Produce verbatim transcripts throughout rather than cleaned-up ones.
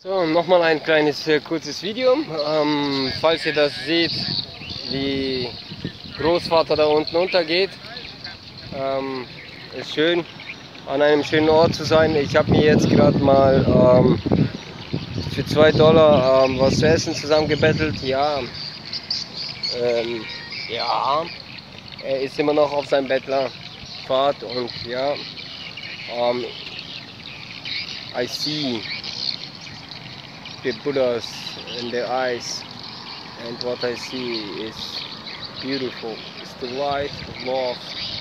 So, nochmal ein kleines äh, kurzes Video. Ähm, falls ihr das seht, wie Großvater da unten untergeht, ähm, ist schön, an einem schönen Ort zu sein. Ich habe mir jetzt gerade mal ähm, für zwei Dollar ähm, was zu essen zusammengebettelt. Ja, ähm, ja, er ist immer noch auf seinem Bettlerpfad und ja, ähm, I see the Buddhas in their eyes, and what I see is beautiful. It's the light of love.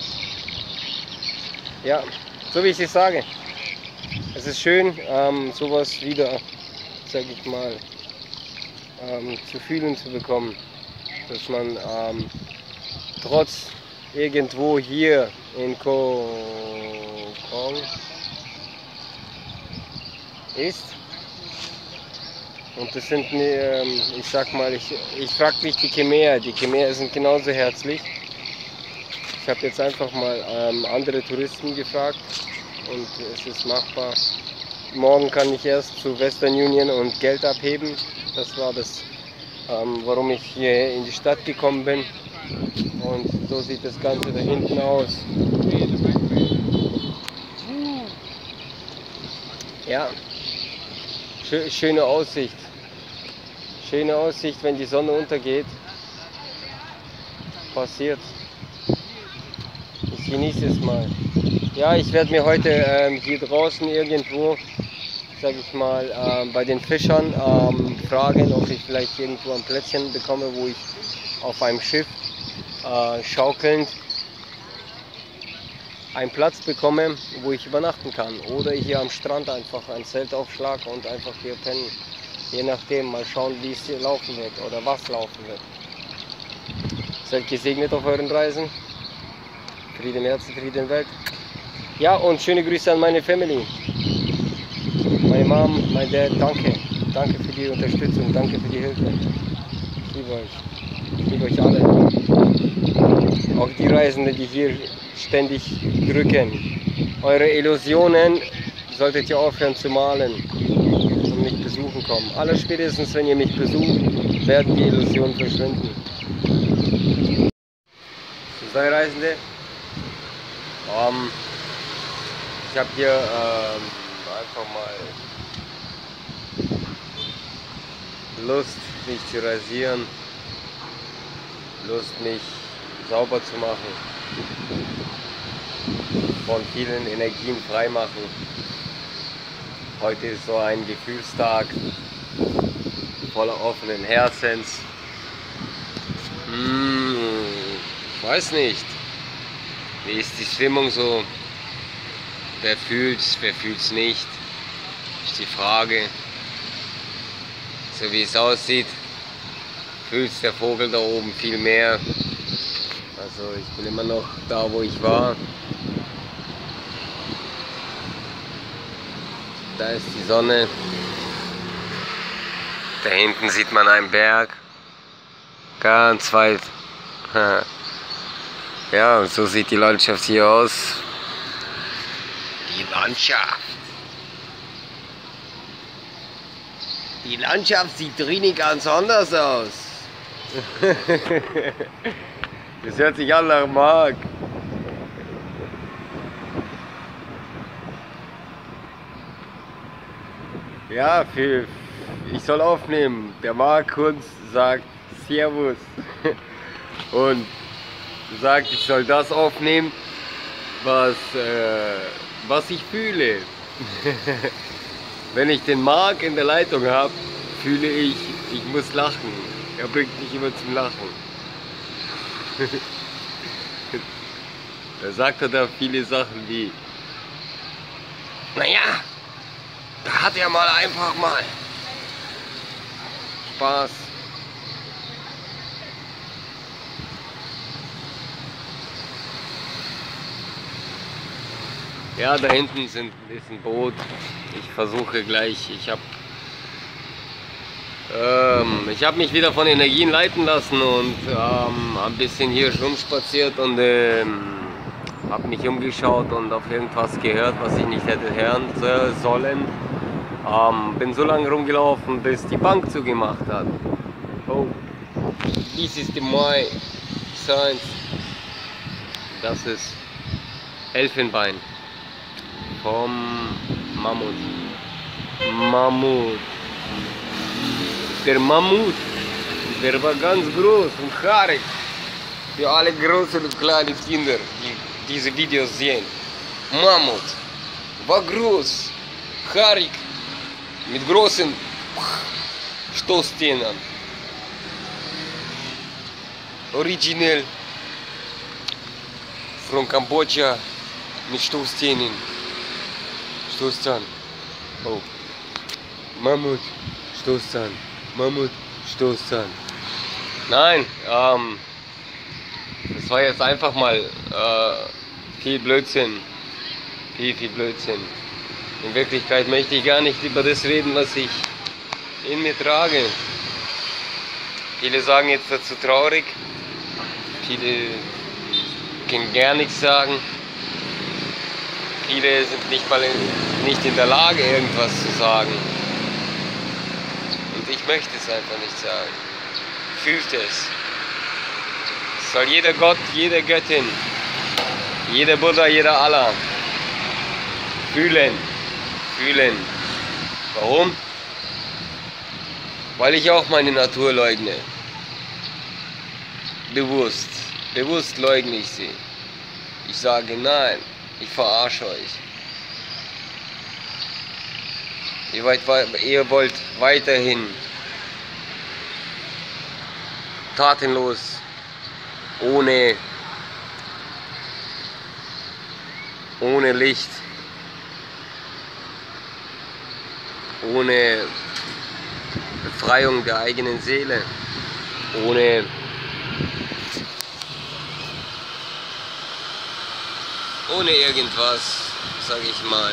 Ja, so wie ich es sage. Es ist schön, ähm, sowas wieder, sag ich mal, ähm, zu fühlen zu bekommen, dass man ähm, trotz irgendwo hier in Ko Kong ist. Und das sind, ähm, ich sag mal, ich, ich frage nicht die Khmer, die Khmer sind genauso herzlich. Ich habe jetzt einfach mal ähm, andere Touristen gefragt und es ist machbar. Morgen kann ich erst zu Western Union und Geld abheben. Das war das, ähm, warum ich hier in die Stadt gekommen bin. Und so sieht das Ganze da hinten aus. Ja, schöne Aussicht. Schöne Aussicht, wenn die Sonne untergeht. Passiert. Ich genieße es mal. Ja, ich werde mir heute ähm, hier draußen irgendwo, sage ich mal, ähm, bei den Fischern ähm, fragen, ob ich vielleicht irgendwo ein Plätzchen bekomme, wo ich auf einem Schiff äh, schaukelnd einen Platz bekomme, wo ich übernachten kann. Oder hier am Strand einfach ein Zelt aufschlage und einfach hier pennen. Je nachdem, mal schauen, wie es hier laufen wird oder was laufen wird. Seid gesegnet auf euren Reisen. Friede im Herzen, Friede in der Welt. Ja, und schöne Grüße an meine Family. Meine Mom, mein Dad, danke. Danke für die Unterstützung, danke für die Hilfe. Ich liebe euch. Ich liebe euch alle. Auch die Reisenden, die hier ständig drücken. Eure Illusionen solltet ihr aufhören zu malen und mich besuchen kommen. Allerspätestens, wenn ihr mich besucht, werden die Illusionen verschwinden. So sei Reisende. Um, ich habe hier ähm, einfach mal Lust, mich zu rasieren, Lust, mich sauber zu machen, von vielen Energien freimachen. Heute ist so ein Gefühlstag voller offenen Herzens. Hm, ich weiß nicht. Wie ist die Stimmung so? Wer fühlt's, wer fühlt's nicht? Ist die Frage. So wie es aussieht, fühlt's der Vogel da oben viel mehr. Also ich bin immer noch da, wo ich war. Da ist die Sonne. Da hinten sieht man einen Berg. Ganz weit. Ja, und so sieht die Landschaft hier aus. Die Landschaft. Die Landschaft sieht drinnen ganz anders aus. Das hört sich an nach Mark. Ja, für, ich soll aufnehmen. Der Mark Kunz sagt Servus. Und sagt, ich soll das aufnehmen, was, äh, was ich fühle. Wenn ich den Mark in der Leitung habe, fühle ich, ich muss lachen. Er bringt mich immer zum Lachen. Da sagt er da viele Sachen wie, naja, da hat er mal einfach mal Spaß. Ja, da hinten sind, ist ein Boot. Ich versuche gleich, ich habe ähm, ich habe mich wieder von Energien leiten lassen und ähm, ein bisschen hier rumspaziert und ähm, habe mich umgeschaut und auf irgendwas gehört, was ich nicht hätte hören sollen. Ähm, bin so lange rumgelaufen, bis die Bank zugemacht hat. Oh, dies ist die My Science. Das ist Elfenbein vom Mammut. Mammut. Der Mammut, der war ganz groß und haarig. Für alle großen und kleinen Kinder, die diese Videos sehen. Mammut war groß, haarig, mit großen Stoßzähnen. Originell von Kambodscha mit Stoßzähnen. Stoßzahn. Oh. Mammut, Stoßzahn. Mammut, Stoßzahn. Nein, ähm, das war jetzt einfach mal äh, viel Blödsinn. Viel, viel Blödsinn. In Wirklichkeit möchte ich gar nicht über das reden, was ich in mir trage. Viele sagen jetzt dazu traurig. Viele können gar nichts sagen. Viele sind nicht mal in, nicht in der Lage, irgendwas zu sagen. Und ich möchte es einfach nicht sagen. Fühlt es. Es soll jeder Gott, jede Göttin, jeder Buddha, jeder Allah fühlen. Fühlen. Warum? Weil ich auch meine Natur leugne. Bewusst. Bewusst leugne ich sie. Ich sage nein, ich verarsche euch. Ihr wollt, ihr wollt weiterhin tatenlos, ohne, ohne Licht, ohne Befreiung der eigenen Seele, ohne ohne irgendwas, sage ich mal,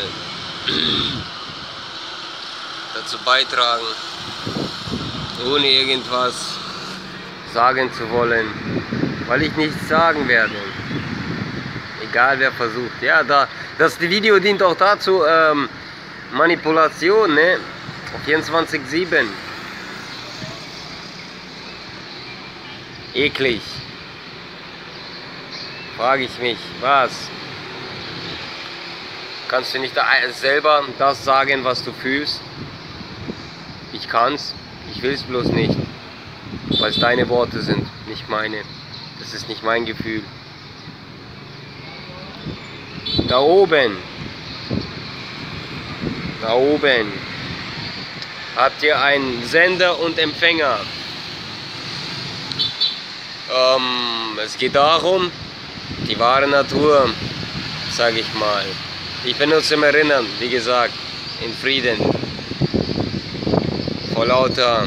dazu beitragen, ohne irgendwas sagen zu wollen, weil ich nichts sagen werde. Egal wer versucht. Ja, da, das Video dient auch dazu, ähm, Manipulation, ne? vierundzwanzig sieben. Eklig. Frage ich mich, was? Kannst du nicht selber das sagen, was du fühlst? Ich kann's, ich will's bloß nicht. Weil es deine Worte sind, nicht meine. Das ist nicht mein Gefühl. Da oben, da oben habt ihr einen Sender und Empfänger. Ähm, es geht darum, die wahre Natur, sage ich mal. Ich bin uns im Erinnern, wie gesagt, in Frieden. Vor lauter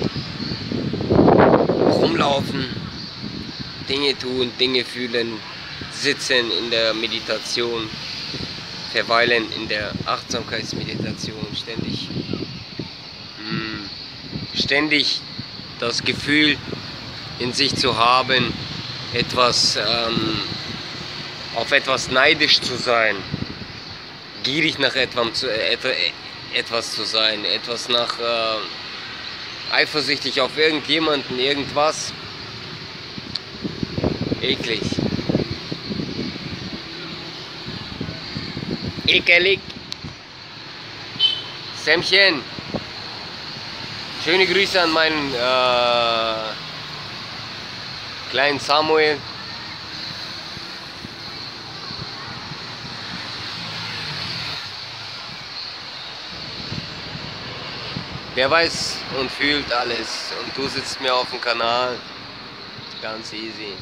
rumlaufen, Dinge tun, Dinge fühlen, sitzen in der Meditation, verweilen in der Achtsamkeitsmeditation, ständig, mh, ständig das Gefühl in sich zu haben, etwas, ähm, auf etwas neidisch zu sein, gierig nach etwas zu, äh, etwas zu sein, etwas nach äh, eifersüchtig auf irgendjemanden, irgendwas. Eklig. Ekelig. Sämchen. Schöne Grüße an meinen äh, kleinen Samuel. Der weiß und fühlt alles und du sitzt mir auf dem Kanal. Ganz easy.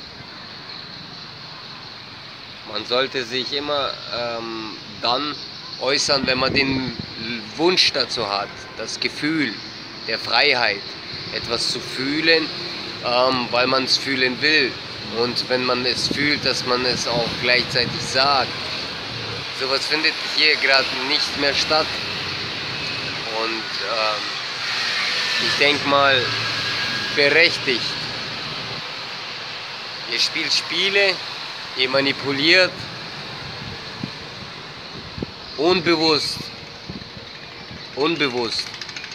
Man sollte sich immer ähm, dann äußern, wenn man den Wunsch dazu hat, das Gefühl der Freiheit, etwas zu fühlen, ähm, weil man es fühlen will. Und wenn man es fühlt, dass man es auch gleichzeitig sagt. Sowas findet hier gerade nicht mehr statt. Und ähm, ich denke mal, berechtigt. Ihr spielt Spiele, ihr manipuliert, unbewusst. unbewusst.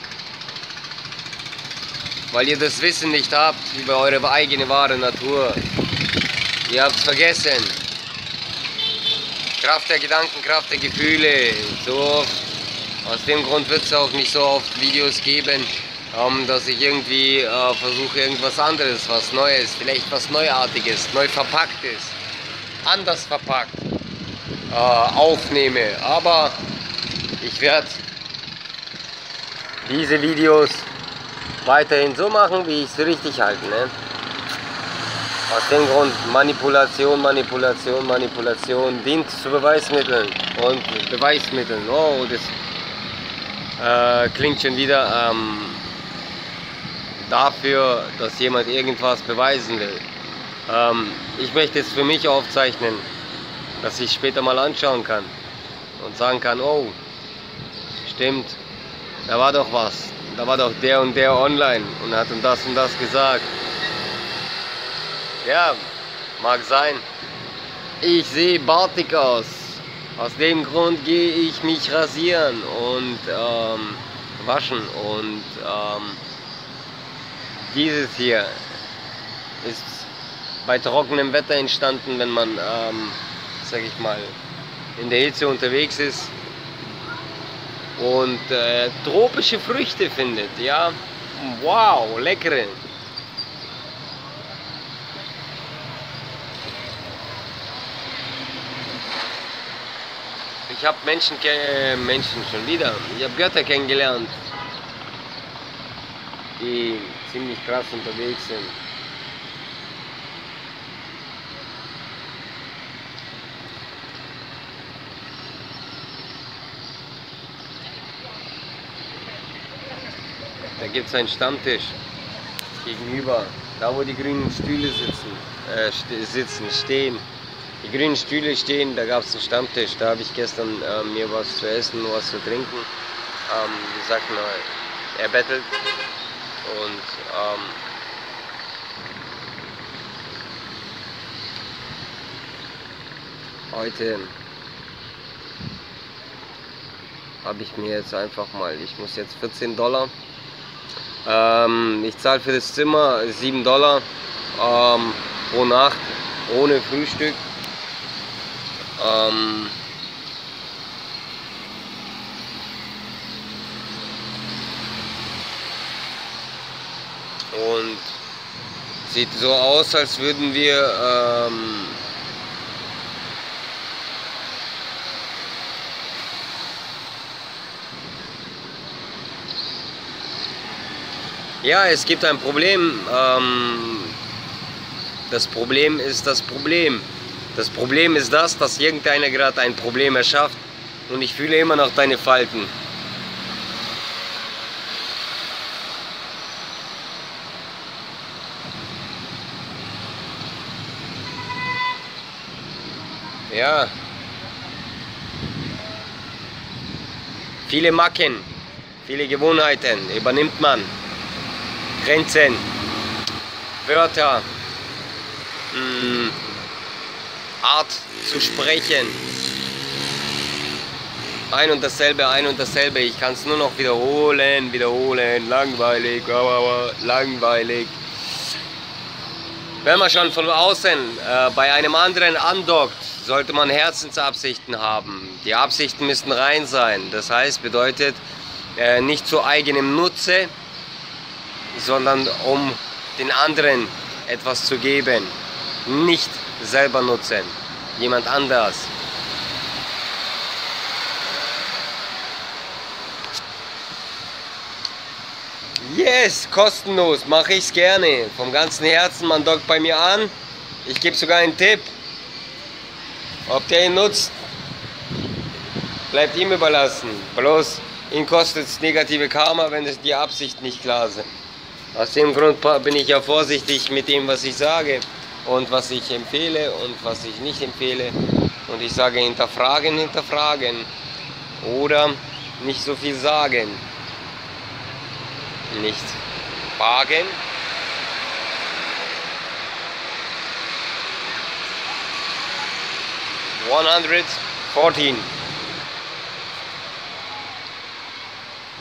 Weil ihr das Wissen nicht habt über eure eigene wahre Natur. Ihr habt es vergessen. Kraft der Gedanken, Kraft der Gefühle. So, aus dem Grund wird es auch nicht so oft Videos geben, ähm, dass ich irgendwie äh, versuche, irgendwas anderes, was Neues, vielleicht was Neuartiges, neu verpacktes, anders verpackt äh, aufnehme. Aber ich werde diese Videos weiterhin so machen, wie ich es richtig halte. Ne? Aus dem Grund Manipulation, Manipulation, Manipulation dient zu Beweismitteln und Beweismitteln. Oh, das äh, klingt schon wieder ähm, dafür, dass jemand irgendwas beweisen will. Ähm, ich möchte es für mich aufzeichnen, dass ich später mal anschauen kann und sagen kann, oh, stimmt, da war doch was. Da war doch der und der online und hat und das und das gesagt. Ja, mag sein. Ich sehe bartig aus. Aus dem Grund gehe ich mich rasieren und ähm, waschen. Und ähm, dieses hier ist bei trockenem Wetter entstanden, wenn man, ähm, sag ich mal, in der Hitze unterwegs ist und äh, tropische Früchte findet, ja, wow, leckere. Ich habe Menschen, äh, Menschen schon wieder, ich habe Götter kennengelernt, die ziemlich krass unterwegs sind. Da gibt es einen Stammtisch gegenüber, da wo die grünen Stühle sitzen, äh, st sitzen, stehen. Die grünen Stühle stehen, da gab es einen Stammtisch. Da habe ich gestern äh, mir was zu essen, was zu trinken. Ähm, wie sagt man, erbettelt. Und ähm, heute habe ich mir jetzt einfach mal, ich muss jetzt vierzehn Dollar. Ähm, ich zahle für das Zimmer sieben Dollar ähm, pro Nacht ohne Frühstück. Ähm, und sieht so aus, als würden wir ähm, ja, es gibt ein Problem. Ähm, das Problem ist das Problem. Das Problem ist das, dass irgendeiner gerade ein Problem erschafft und ich fühle immer noch deine Falten. Ja. Viele Macken, viele Gewohnheiten übernimmt man. Grenzen, Wörter, mh, Art zu sprechen. Ein und dasselbe, ein und dasselbe. Ich kann es nur noch wiederholen, wiederholen. Langweilig, langweilig. Wenn man schon von außen äh, bei einem anderen andockt, sollte man Herzensabsichten haben. Die Absichten müssen rein sein. Das heißt, bedeutet äh, nicht zu eigenem Nutze, sondern um den anderen etwas zu geben. Nicht selber nutzen, jemand anders. Yes, kostenlos, mache ich es gerne. Vom ganzen Herzen, man dockt bei mir an. Ich gebe sogar einen Tipp. Ob der ihn nutzt, bleibt ihm überlassen. Bloß ihn kostet es negative Karma, wenn es die Absichten nicht klar sind. Aus dem Grund bin ich ja vorsichtig mit dem, was ich sage und was ich empfehle und was ich nicht empfehle. Und ich sage hinterfragen, hinterfragen oder nicht so viel sagen. Nicht wagen. hundertvierzehn.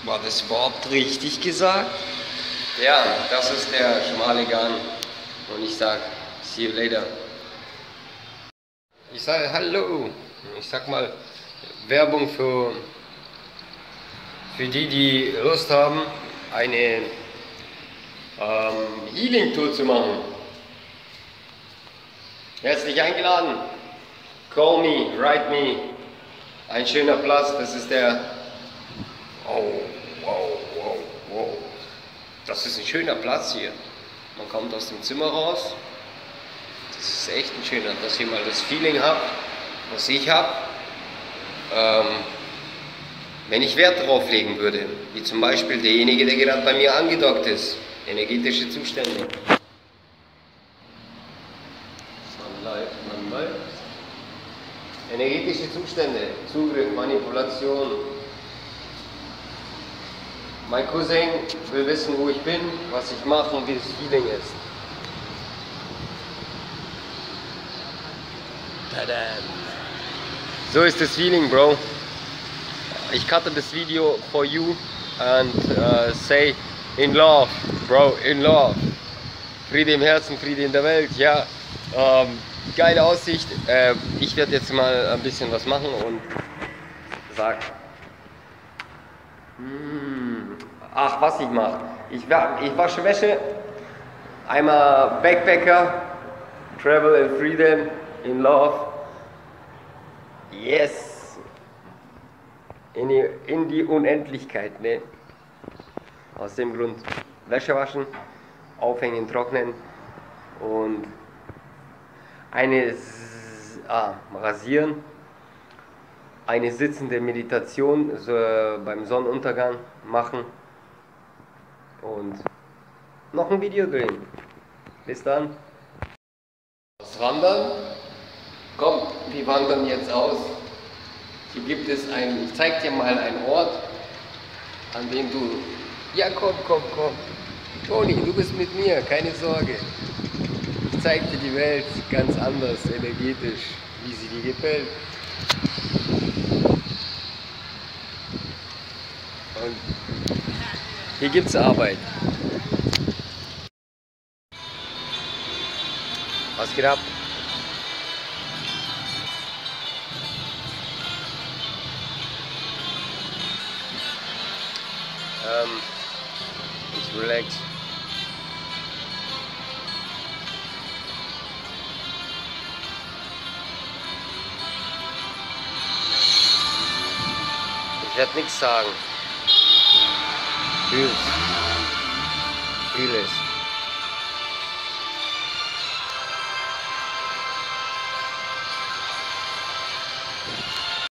War das Wort richtig gesagt? Ja, das ist der schmale Garn. Und ich sag, see you later. Ich sage Hallo. Ich sag mal Werbung für, für die, die Lust haben, eine ähm, Healing-Tour zu machen. Herzlich eingeladen. Call me, write me. Ein schöner Platz, das ist der... Oh, wow, wow, wow. Das ist ein schöner Platz hier. Man kommt aus dem Zimmer raus. Das ist echt ein schöner, dass ihr mal das Feeling habt, was ich habe. Ähm, wenn ich Wert darauf legen würde, wie zum Beispiel derjenige, der gerade bei mir angedockt ist, energetische Zustände. Man läuft, man läuft. Energetische Zustände, Zugriff, Manipulation. Mein Cousin will wissen, wo ich bin, was ich mache und wie das Feeling ist. Tada. So ist das Feeling, Bro. Ich cutte das Video for you and uh, say in love, Bro, in love. Friede im Herzen, Friede in der Welt, ja. Ähm, geile Aussicht. Äh, ich werde jetzt mal ein bisschen was machen und sag. Hmm. Ach, was ich mache. Ich, ich wasche Wäsche. Einmal Backpacker. Travel in Freedom, in Love. Yes. In die, in die Unendlichkeit, ne? Aus dem Grund Wäsche waschen, aufhängen, trocknen und eine ah, rasieren, eine sitzende Meditation so, beim Sonnenuntergang machen und noch ein Video drehen. Bis dann. Das Wandern. Komm, wir wandern jetzt aus. Hier gibt es ein, ich zeig dir mal einen Ort, an dem du, ja komm, komm, komm, Toni, du bist mit mir, keine Sorge. Ich zeig dir die Welt ganz anders, energetisch, wie sie dir gefällt. Und hier gibt's Arbeit. Was geht ab? Ähm, ich relax. Ich werde nichts sagen. Fühl's. Fühl es.